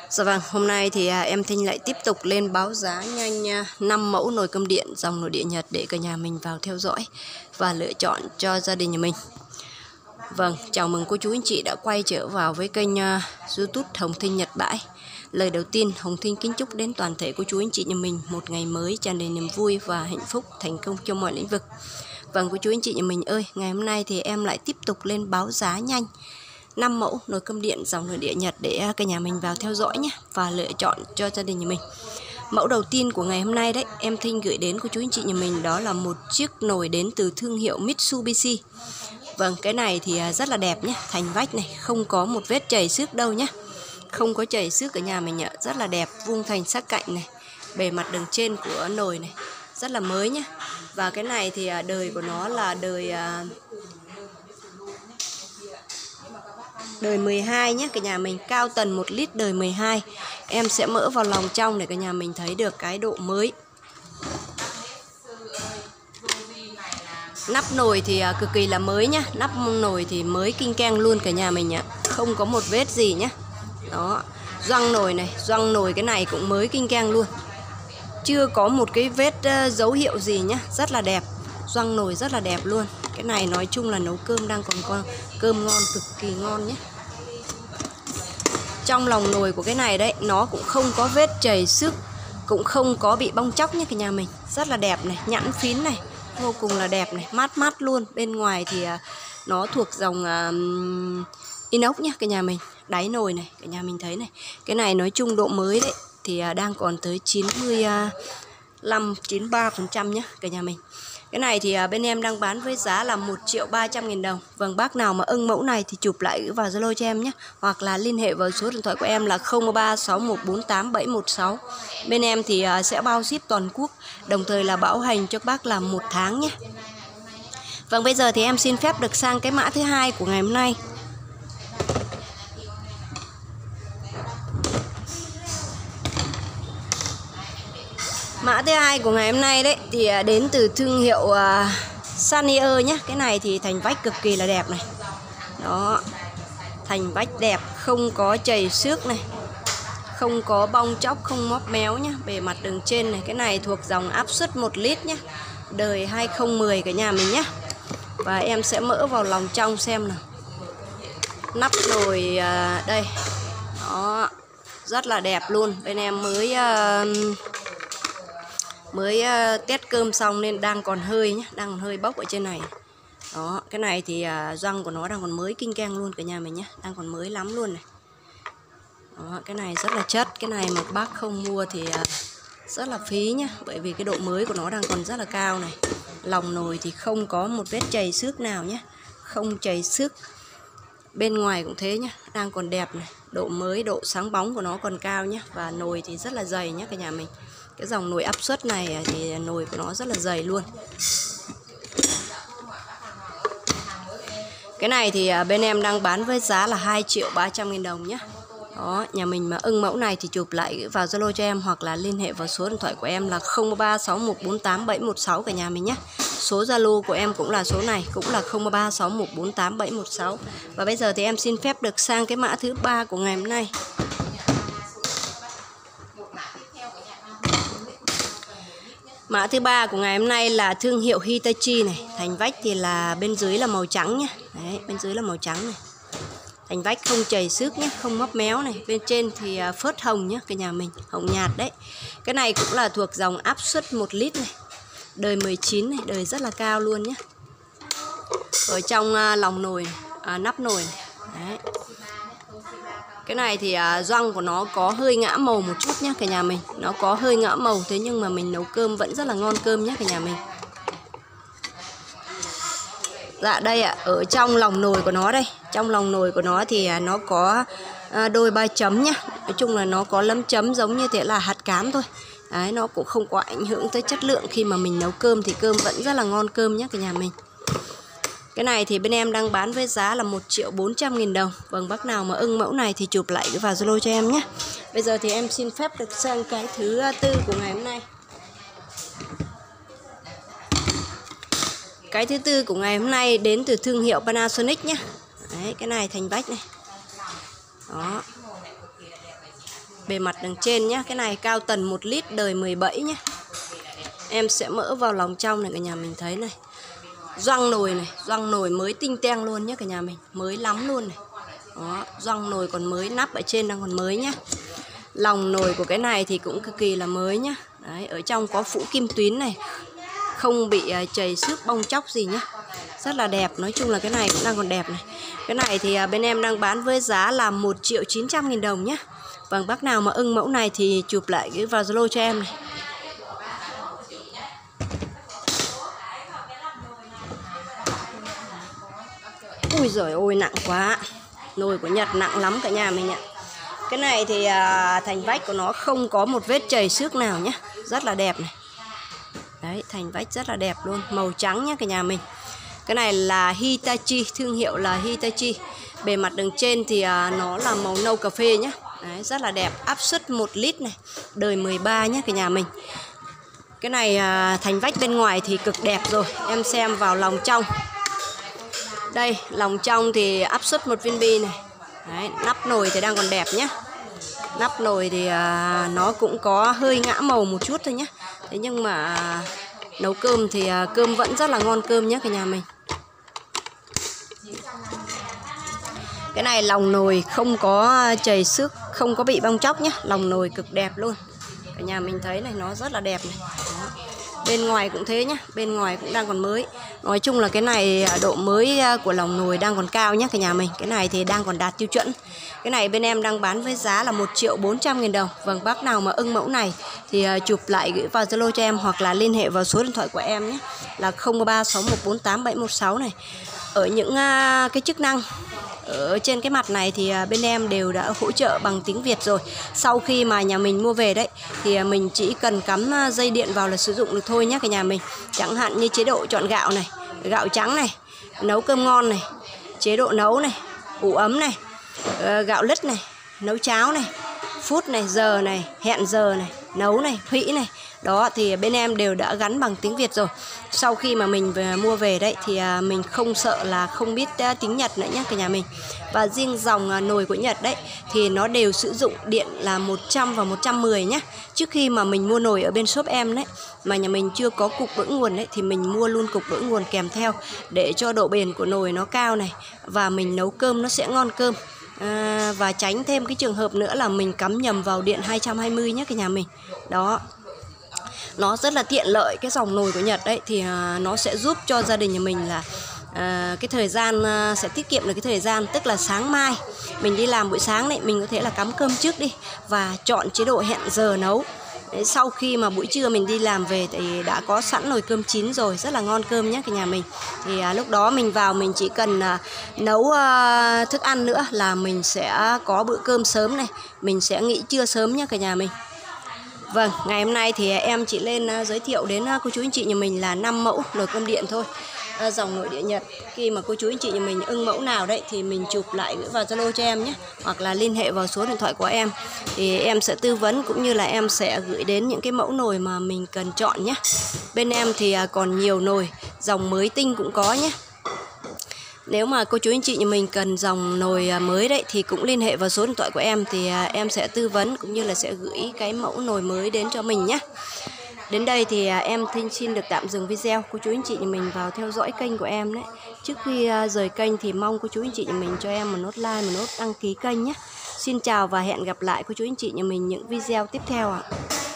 Dạ vâng, hôm nay thì em Thinh lại tiếp tục lên báo giá nhanh 5 mẫu nồi cơm điện dòng nội địa Nhật để cả nhà mình vào theo dõi và lựa chọn cho gia đình nhà mình. Vâng, chào mừng cô chú anh chị đã quay trở vào với kênh YouTube Hồng Thinh Nhật Bãi. Lời đầu tiên, Hồng Thinh kính chúc đến toàn thể cô chú anh chị nhà mình một ngày mới tràn đầy niềm vui và hạnh phúc, thành công trong mọi lĩnh vực. Vâng, cô chú anh chị nhà mình ơi, ngày hôm nay thì em lại tiếp tục lên báo giá nhanh 5 mẫu nồi cơm điện dòng nội địa Nhật để cả nhà mình vào theo dõi nhé và lựa chọn cho gia đình nhà mình. Mẫu đầu tiên của ngày hôm nay đấy, em Thinh gửi đến cô chú anh chị nhà mình đó là một chiếc nồi đến từ thương hiệu Mitsubishi. Vâng, cái này thì rất là đẹp nhé, thành vách này, không có một vết chảy xước đâu nhé. Không có chảy xước ở nhà mình ạ, rất là đẹp, vuông thành sắc cạnh này. Bề mặt đường trên của nồi này rất là mới nhé. Và cái này thì đời của nó là đời 12 nhé cả nhà mình, cao tần 1 lít đời 12. Em sẽ mở vào lòng trong để cả nhà mình thấy được cái độ mới. Nắp nồi thì cực kỳ là mới nhá, nắp nồi thì mới kinh keng luôn cả nhà mình ạ, không có một vết gì nhá. Đó, gioăng nồi này, gioăng nồi cái này cũng mới kinh keng luôn, chưa có một cái vết dấu hiệu gì nhá, rất là đẹp, gioăng nồi rất là đẹp luôn. Cái này nói chung là nấu cơm đang còn con cơm ngon, cực kỳ ngon nhé. Trong lòng nồi của cái này đấy, nó cũng không có vết chảy xước, cũng không có bị bong chóc nhé cả nhà mình, rất là đẹp này, nhẵn phín này, vô cùng là đẹp này, mát mát luôn. Bên ngoài thì nó thuộc dòng inox nhé cả nhà mình. Đáy nồi này cả nhà mình thấy này, cái này nói chung độ mới đấy thì đang còn tới 93% nhé cả nhà mình. Cái này thì bên em đang bán với giá là 1.300.000 đồng. Vâng, bác nào mà ưng mẫu này thì chụp lại gửi vào Zalo cho em nhé, hoặc là liên hệ vào số điện thoại của em là 0361487716. Bên em thì sẽ bao ship toàn quốc, đồng thời là bảo hành cho bác là 1 tháng nhé. Vâng, bây giờ thì em xin phép được sang cái mã thứ hai của ngày hôm nay. Mã thứ hai của ngày hôm nay đấy thì đến từ thương hiệu Sanier nhé. Cái này thì thành vách cực kỳ là đẹp này. Đó, thành vách đẹp, không có chảy xước này, không có bong chóc, không móp méo nhé. Bề mặt đường trên này, cái này thuộc dòng áp suất 1 lít nhé, đời 2010 cả nhà mình nhé. Và em sẽ mở vào lòng trong xem nào. Nắp nồi đây. Đó, rất là đẹp luôn. Bên em mới test cơm xong nên đang còn hơi nhé, đang còn hơi bốc ở trên này. Đó, cái này thì gioăng của nó đang còn mới kinh keng luôn cả nhà mình nhé, đang còn mới lắm luôn này. Đó, cái này rất là chất, cái này mà bác không mua thì rất là phí nhá, bởi vì cái độ mới của nó đang còn rất là cao này. Lòng nồi thì không có một vết chảy xước nào nhé, không chảy xước. Bên ngoài cũng thế nhá, đang còn đẹp này, độ mới, độ sáng bóng của nó còn cao nhé. Và nồi thì rất là dày nhé cả nhà mình. Cái dòng nồi áp suất này thì nồi của nó rất là dày luôn. Cái này thì bên em đang bán với giá là 2.300.000 đồng nhé. Đó, nhà mình mà ưng mẫu này thì chụp lại vào Zalo cho em, hoặc là liên hệ vào số điện thoại của em là 0361487716 cả nhà mình nhé. Số Zalo của em cũng là số này, cũng là 0361487716. Và bây giờ thì em xin phép được sang cái mã thứ 3 của ngày hôm nay. Mã thứ 3 của ngày hôm nay là thương hiệu Hitachi này. Thành vách thì là bên dưới là màu trắng nhé. Đấy, bên dưới là màu trắng này. Thành vách không chảy xước nhé, không móp méo này. Bên trên thì phớt hồng nhé cả nhà mình, hồng nhạt đấy. Cái này cũng là thuộc dòng áp suất 1 lít này, đời 19 này, đời rất là cao luôn nhé. Ở trong lòng nồi, nắp nồi này. Đấy. Cái này thì gioăng của nó có hơi ngã màu một chút nhé cả nhà mình. Nó có hơi ngã màu, thế nhưng mà mình nấu cơm vẫn rất là ngon cơm nhé cả nhà mình. Dạ đây ạ, ở trong lòng nồi của nó đây. Trong lòng nồi của nó thì nó có đôi 3 chấm nhá. Nói chung là nó có lấm chấm giống như thế là hạt cám thôi. Đấy, nó cũng không có ảnh hưởng tới chất lượng. Khi mà mình nấu cơm thì cơm vẫn rất là ngon cơm nhé cả nhà mình. Cái này thì bên em đang bán với giá là 1.400.000 đồng. Vâng, bác nào mà ưng mẫu này thì chụp lại vào Zalo cho em nhé. Bây giờ thì em xin phép được sang cái thứ tư của ngày hôm nay. Cái thứ tư của ngày hôm nay đến từ thương hiệu Panasonic nhé. Đấy, cái này thành vách này. Đó. bề mặt đằng trên nhé. Cái này cao tần 1 lít đời 17 nhé. Em sẽ mỡ vào lòng trong này cả nhà mình thấy này. Gioăng nồi này, gioăng nồi mới tinh teng luôn nhé cả nhà mình, mới lắm luôn này. Đó, gioăng nồi còn mới, nắp ở trên đang còn mới nhá. Lòng nồi của cái này thì cũng cực kỳ là mới nhá. Đấy, ở trong có phủ kim tuyến này, không bị chảy xước bong chóc gì nhá. Rất là đẹp, nói chung là cái này cũng đang còn đẹp này. Cái này thì bên em đang bán với giá là 1.900.000 đồng nhá. Vâng, bác nào mà ưng mẫu này thì chụp lại cái vào Zalo cho em này. Ui giời ôi, nặng quá. Nồi của Nhật nặng lắm cả nhà mình ạ. Cái này thì thành vách của nó không có một vết chảy xước nào nhé. Rất là đẹp này. Đấy, thành vách rất là đẹp luôn. Màu trắng nhé cả nhà mình. Cái này là Hitachi, thương hiệu là Hitachi. Bề mặt đường trên thì nó là màu nâu cà phê nhé. Đấy, rất là đẹp. Áp suất 1 lít này, đời 13 nhé cả nhà mình. Cái này thành vách bên ngoài thì cực đẹp rồi. Em xem vào lòng trong. Đây, lòng trong thì áp suất 1 viên bi này. Đấy, nắp nồi thì đang còn đẹp nhé. Nắp nồi thì nó cũng có hơi ngã màu một chút thôi nhé. Thế nhưng mà nấu cơm thì cơm vẫn rất là ngon cơm nhé cả nhà mình. Cái này lòng nồi không có chảy xước, không có bị bong chóc nhé. Lòng nồi cực đẹp luôn. Cả nhà mình thấy này, nó rất là đẹp này. Đó. Bên ngoài cũng thế nhé, bên ngoài cũng đang còn mới. Nói chung là cái này độ mới của lòng nồi đang còn cao nhé cả nhà mình. Cái này thì đang còn đạt tiêu chuẩn. Cái này bên em đang bán với giá là 1.400.000 đồng. Vâng, bác nào mà ưng mẫu này thì chụp lại gửi vào Zalo cho em, hoặc là liên hệ vào số điện thoại của em nhé, là 0361487716 này. Ở những cái chức năng ở trên cái mặt này thì bên em đều đã hỗ trợ bằng tiếng Việt rồi. Sau khi mà nhà mình mua về đấy thì mình chỉ cần cắm dây điện vào là sử dụng được thôi nhé cả nhà mình. Chẳng hạn như chế độ chọn gạo này, gạo trắng này, nấu cơm ngon này, chế độ nấu này, ủ ấm này, gạo lứt này, nấu cháo này, phút này, giờ này, hẹn giờ này, nấu này, hủy này. Đó thì bên em đều đã gắn bằng tiếng Việt rồi. Sau khi mà mình mua về đấy thì mình không sợ là không biết tiếng Nhật nữa nhé cả nhà mình. Và riêng dòng nồi của Nhật đấy thì nó đều sử dụng điện là 100 và 110 nhé. Trước khi mà mình mua nồi ở bên shop em đấy mà nhà mình chưa có cục đỡ nguồn đấy thì mình mua luôn cục đỡ nguồn kèm theo để cho độ bền của nồi nó cao này, và mình nấu cơm nó sẽ ngon cơm. Và tránh thêm cái trường hợp nữa là mình cắm nhầm vào điện 220 nhé cả nhà mình. Đó. Nó rất là tiện lợi, cái dòng nồi của Nhật đấy thì nó sẽ giúp cho gia đình nhà mình là cái thời gian sẽ tiết kiệm được cái thời gian. Tức là sáng mai mình đi làm buổi sáng đấy, mình có thể là cắm cơm trước đi và chọn chế độ hẹn giờ nấu. Đấy, sau khi mà buổi trưa mình đi làm về thì đã có sẵn nồi cơm chín rồi, rất là ngon cơm nhé cả nhà mình. Thì lúc đó mình vào mình chỉ cần nấu thức ăn nữa là mình sẽ có bữa cơm sớm này, mình sẽ nghỉ trưa sớm nhé cả nhà mình. Vâng, ngày hôm nay thì em chỉ lên giới thiệu đến cô chú anh chị nhà mình là 5 mẫu nồi cơm điện thôi. Dòng nội địa Nhật. Khi mà cô chú anh chị nhà mình ưng mẫu nào đấy thì mình chụp lại gửi vào Zalo cho em nhé, hoặc là liên hệ vào số điện thoại của em thì em sẽ tư vấn cũng như là em sẽ gửi đến những cái mẫu nồi mà mình cần chọn nhé. Bên em thì còn nhiều nồi, dòng mới tinh cũng có nhé. Nếu mà cô chú anh chị nhà mình cần dòng nồi mới đấy thì cũng liên hệ vào số điện thoại của em thì em sẽ tư vấn cũng như là sẽ gửi cái mẫu nồi mới đến cho mình nhé. Đến đây thì em xin được tạm dừng video. Cô chú anh chị nhà mình vào theo dõi kênh của em đấy. Trước khi rời kênh thì mong cô chú anh chị nhà mình cho em một nút like, một nút đăng ký kênh nhé. Xin chào và hẹn gặp lại cô chú anh chị nhà mình những video tiếp theo ạ.